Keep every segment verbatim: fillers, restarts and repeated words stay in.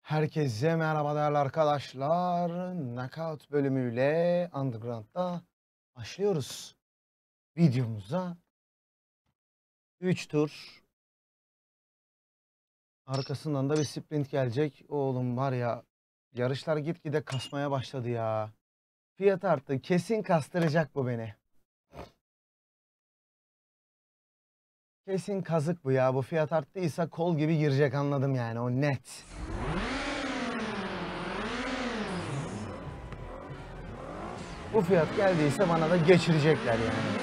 Herkese merhaba değerli arkadaşlar. Knockout bölümüyle Underground'da başlıyoruz. Videomuza üç tur. Arkasından da bir sprint gelecek. Oğlum var ya, yarışlar gitgide kasmaya başladı ya. Fiyat arttı. Kesin kastıracak bu beni. Kesin kazık bu ya. Bu fiyat arttıysa kol gibi girecek, anladım yani, o net. Bu fiyat geldiyse bana da geçirecekler yani.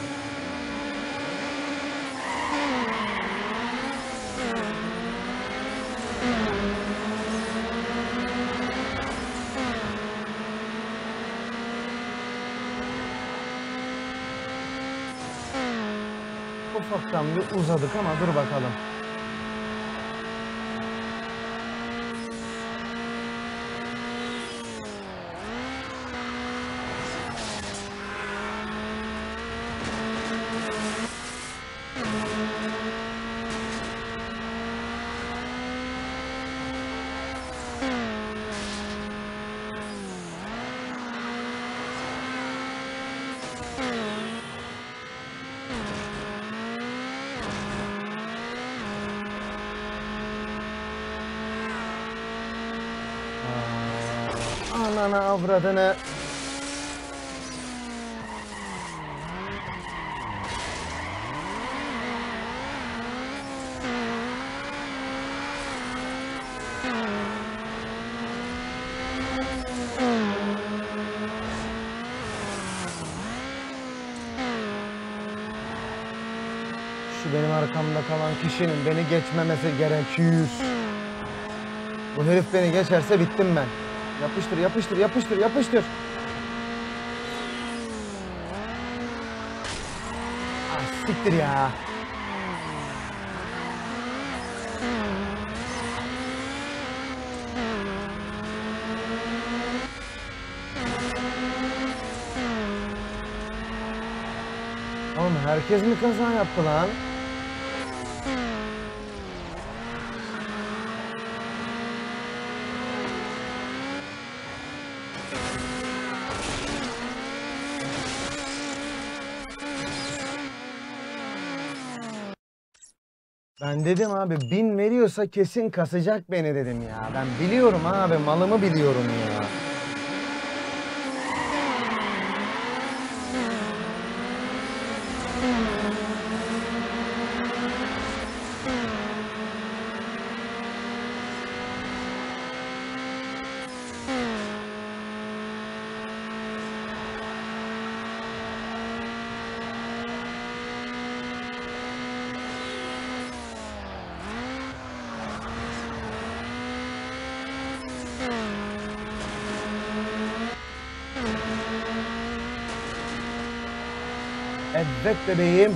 Ufaktan bir uzadık ama dur bakalım. Ananı avradını. Şu benim arkamda kalan kişinin beni geçmemesi gerekiyor. Bu herif beni geçerse bittim ben. Yapıştır, yapıştır, yapıştır, yapıştır. Ah, siktir ya. Oğlum herkes mi kaza yaptı lan? Ben dedim abi, bin veriyorsa kesin kasacak beni dedim ya. Ben biliyorum abi, malımı biliyorum ya. Evet bebeğim.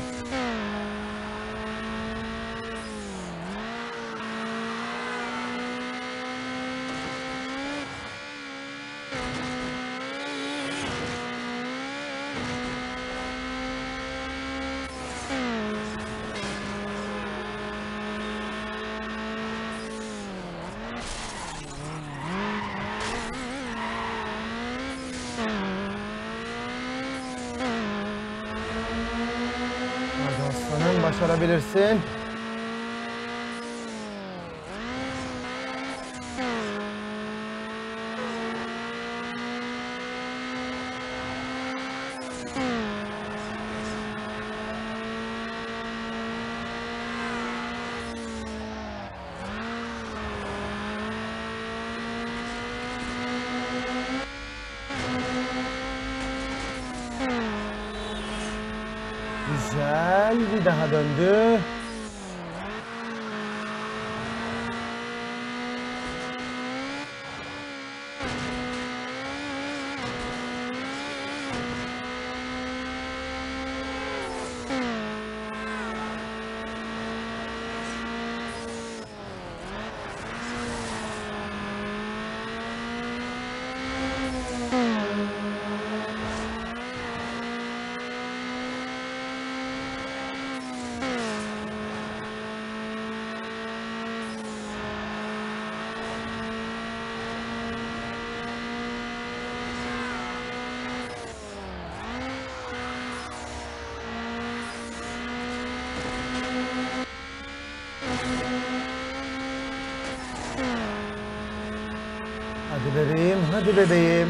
Başarabilirsin. Güzel, bir daha döndü. bebeğim, hadi bebeğim.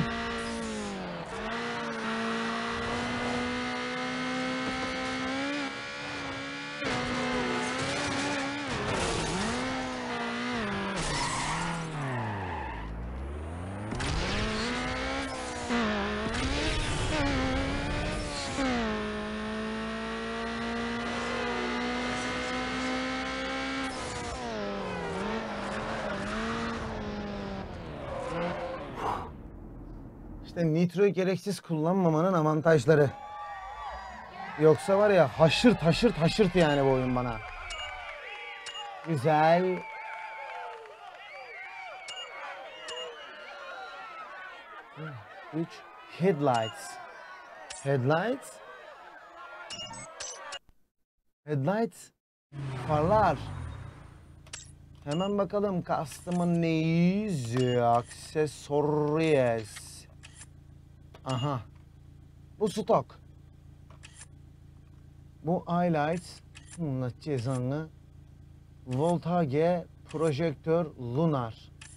İşte nitroyu gereksiz kullanmamanın avantajları. Yoksa var ya haşırt haşırt haşırt yani bu oyun bana. Güzel. Üç. Headlights. Headlights. Headlights. Farlar. Hemen bakalım custom'ın neyiz? Accessories. Aha. Bu stok. Bu highlights. Allah cezanı. Voltage projektör lunar.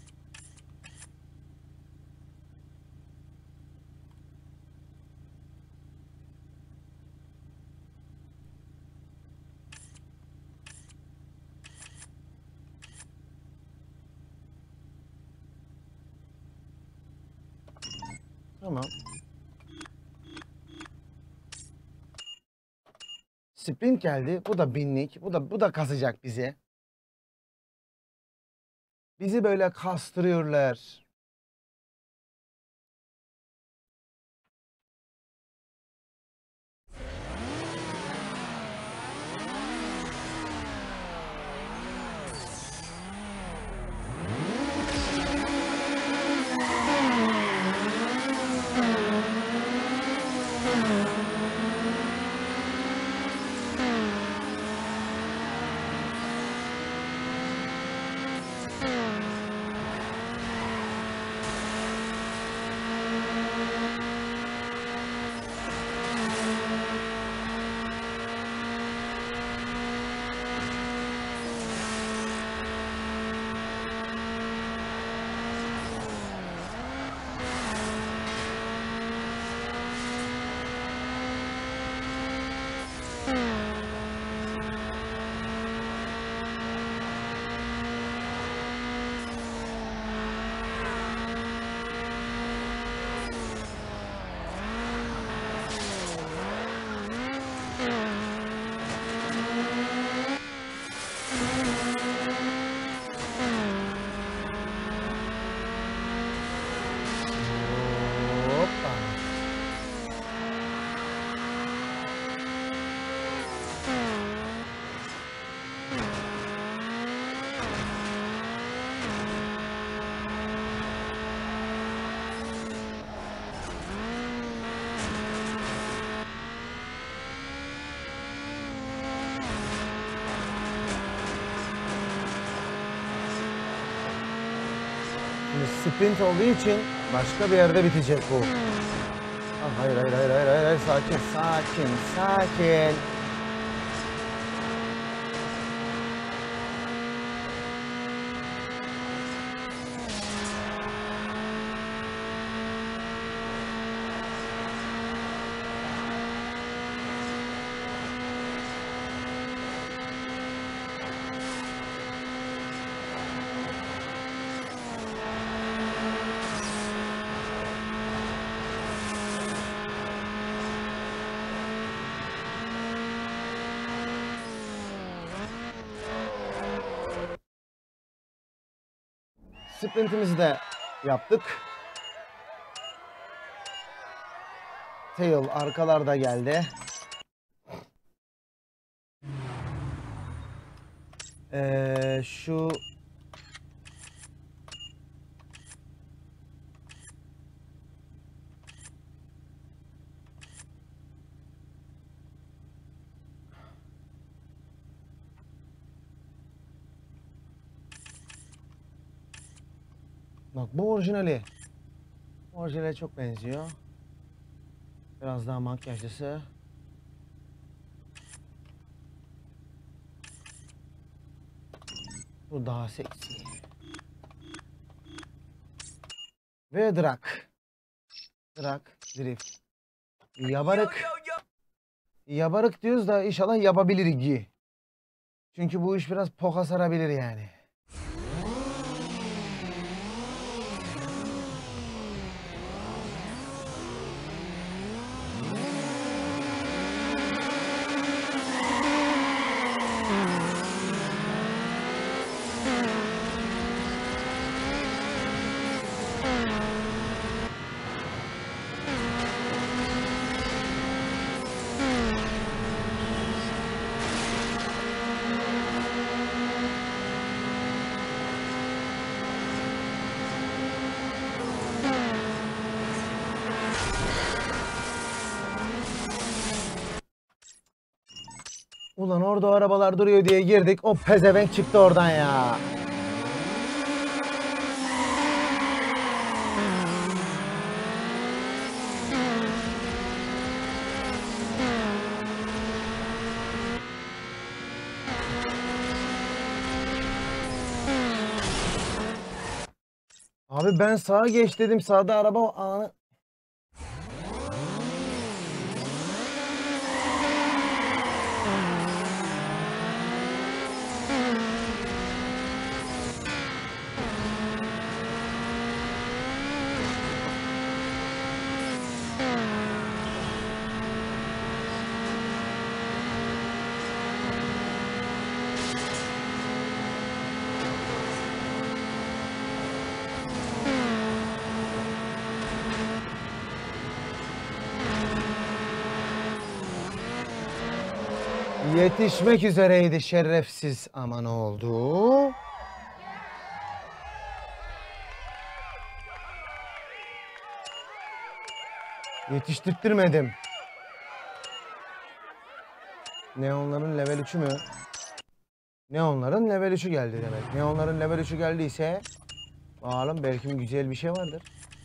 Tamam. Sprint geldi. Bu da binlik. Bu da bu da kasacak bizi. Bizi böyle kastırıyorlar. Hoppa. Şimdi sprint olduğu için başka bir yerde bitecek bu. Ah, hayır hayır hayır hayır hayır hayır sakin sakin sakin. Sprintimizi de yaptık. Tail arkalarda geldi. Ee, şu bak bu orijinali. Orijinale çok benziyor. Biraz daha makyajlısı. Bu daha seksi. Ve drag. Drag, drift. Yabarık. Yabarık diyoruz da inşallah yapabiliriz. Çünkü bu iş biraz poka sarabilir yani. Ulan orada o arabalar duruyor diye girdik. O pezevenk çıktı oradan ya. Abi ben sağa geç dedim. Sağda araba anı. Yetişmek üzereydi şerefsiz ama ne oldu? Yetiştirtmedim. Neonların level üçü mü? Neonların level üçü geldi demek. Neonların level üçü geldiyse bakalım belki güzel bir şey vardır.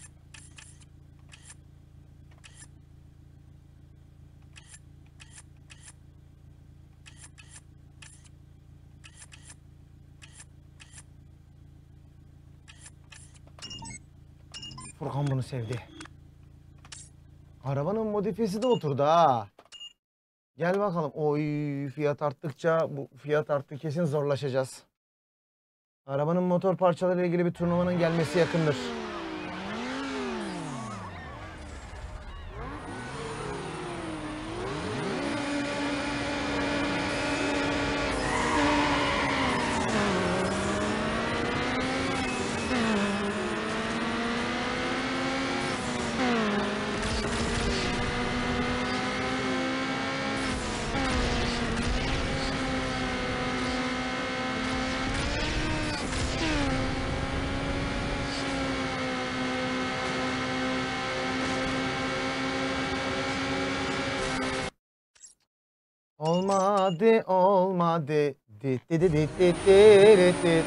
Furkan bunu sevdi. Arabanın modifiyesi de oturdu ha. Gel bakalım. Oy, fiyat arttıkça bu fiyat arttı, kesin zorlaşacağız. Arabanın motor parçalarıyla ilgili bir turnuvanın gelmesi yakındır. Olmadı, olmadı. Dit dit dit dit dit dit dit.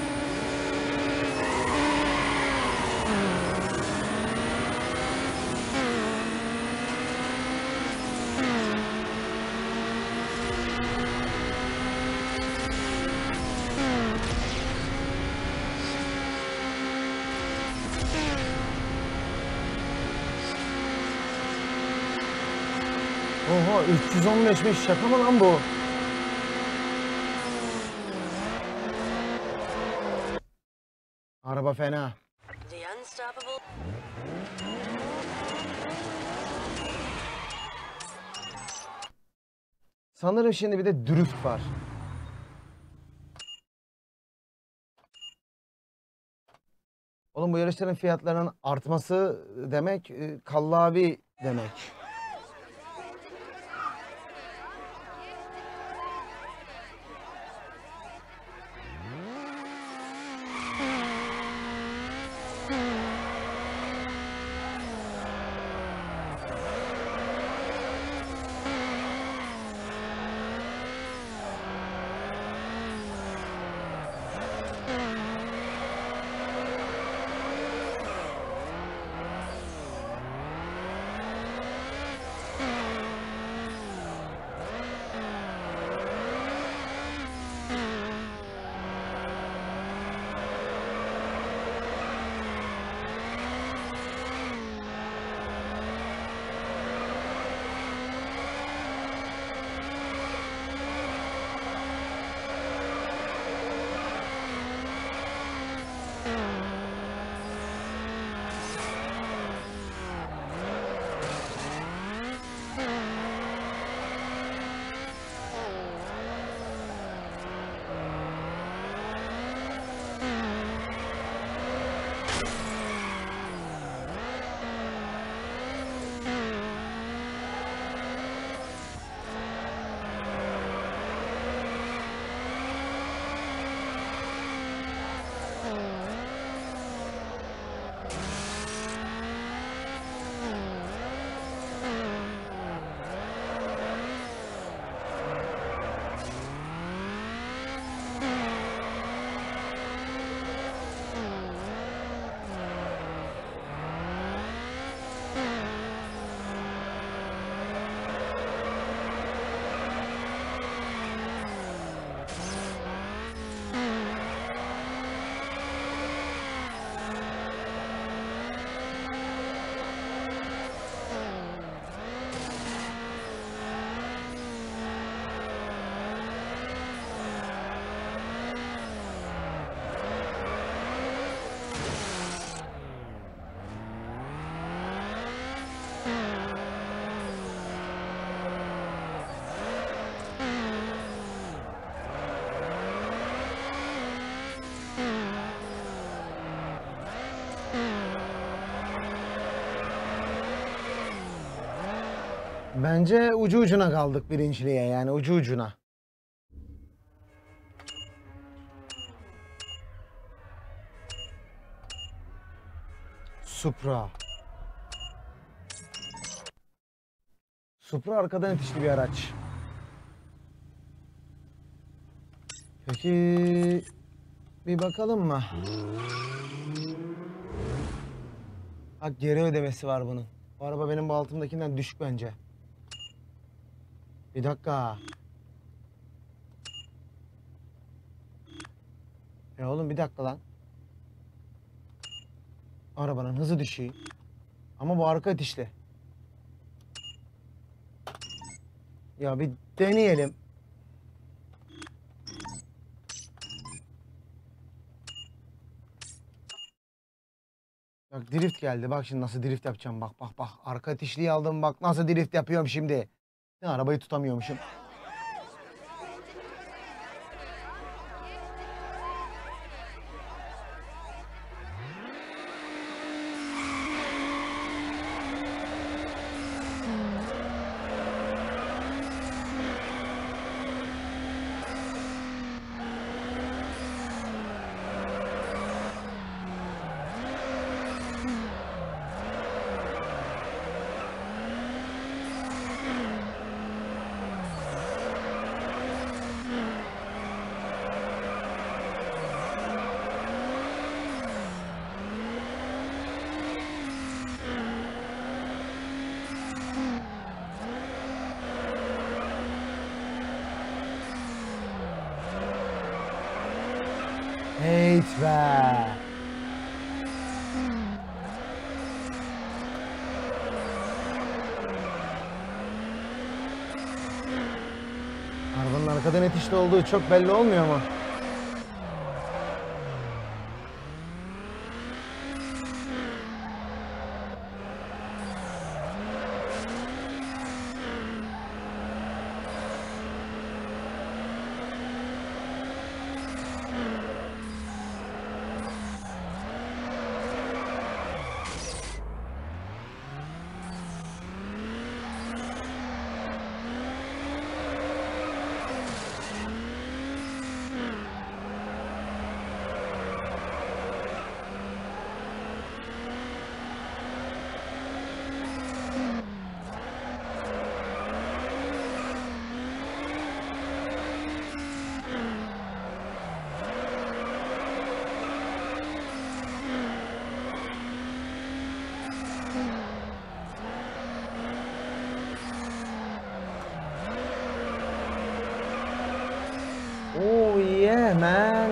Oha, üç yüz on beşmiş, şaka mı lan bu? Araba fena. Sanırım şimdi bir de drift var. Oğlum bu yarışların fiyatlarının artması demek kallavi demek. Bence ucu ucuna kaldık birinciliğe, yani ucu ucuna. Supra. Supra arkadan itişli bir araç. Peki bir bakalım mı? Bak, geri ödemesi var bunun. Bu araba benim bu altımdakinden düşük bence. Bir dakika. E oğlum bir dakika lan. Arabanın hızı düşüyor. Ama bu arka itişli. Ya bir deneyelim. Bak drift geldi. Bak şimdi nasıl drift yapacağım. Bak bak bak. Arka itişliği aldım. Bak nasıl drift yapıyorum şimdi. Ne, arabayı tutamıyormuşum. Heyt be. Arabanın arkadan itişli olduğu çok belli olmuyor mu? Oh yeah man.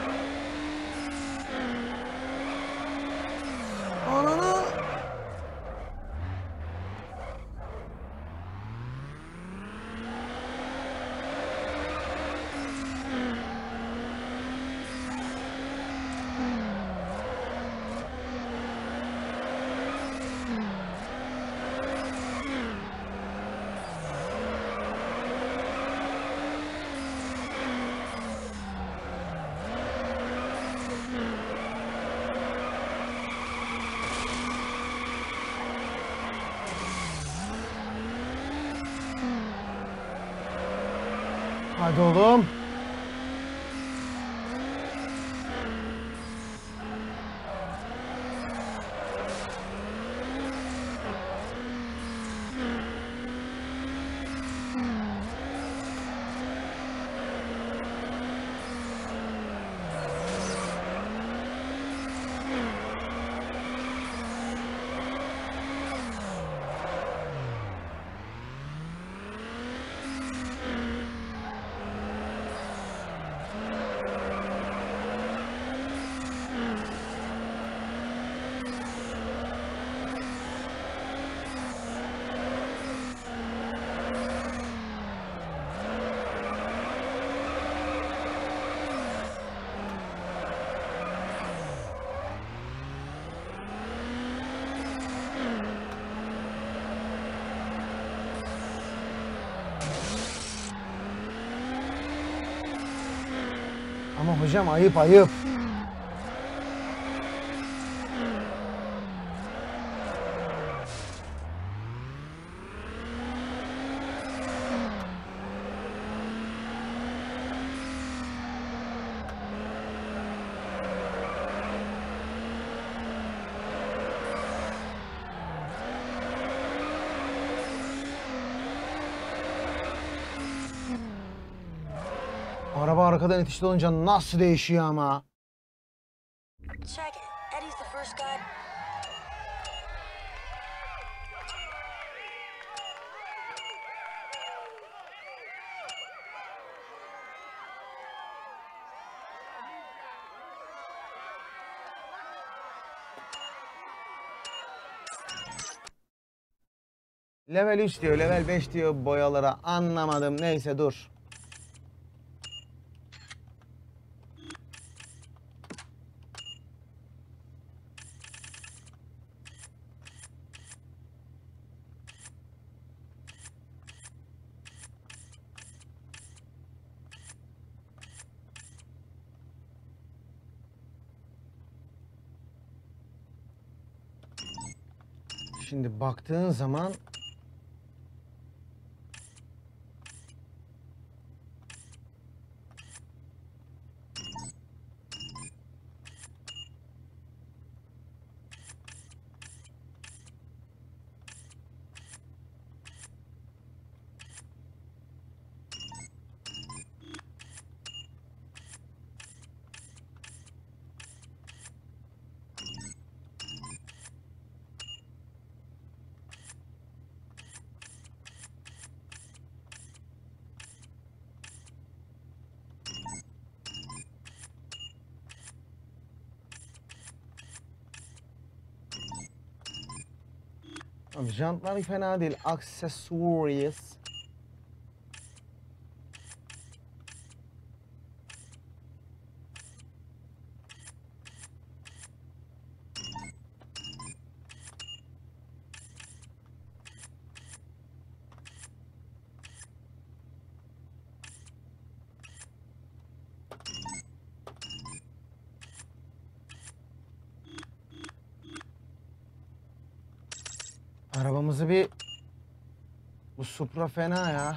Ananı. Hadi oğlum. Ama hocam ayıp ayıp. arkadan itişli olunca nasıl değişiyor ama. Check it. Eddie's the first guy. Level üç diyor, level beş diyor boyalara. Anlamadım. Neyse dur. Şimdi baktığın zaman abi jantlar fena değil. Accessories. Arabamızı bir... Bu Supra fena ya.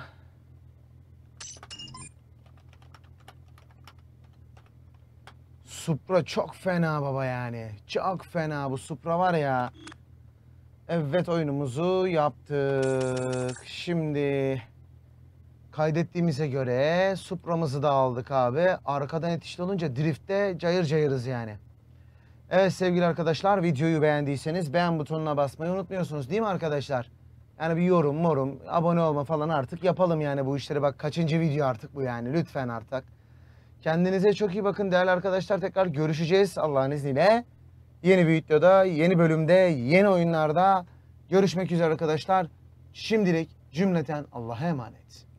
Supra çok fena baba yani. Çok fena bu Supra var ya. Evet, oyunumuzu yaptık. Şimdi kaydettiğimize göre Supra'mızı da aldık abi. Arkadan itişli olunca driftte cayır cayırız yani. Evet sevgili arkadaşlar, videoyu beğendiyseniz beğen butonuna basmayı unutmuyorsunuz değil mi arkadaşlar? Yani bir yorum, morum, abone olma falan artık yapalım yani bu işleri. Bak kaçıncı video artık bu yani, lütfen artık. Kendinize çok iyi bakın değerli arkadaşlar. Tekrar görüşeceğiz Allah'ın izniyle. Yeni bir videoda, yeni bölümde, yeni oyunlarda görüşmek üzere arkadaşlar. Şimdilik cümleten Allah'a emanet.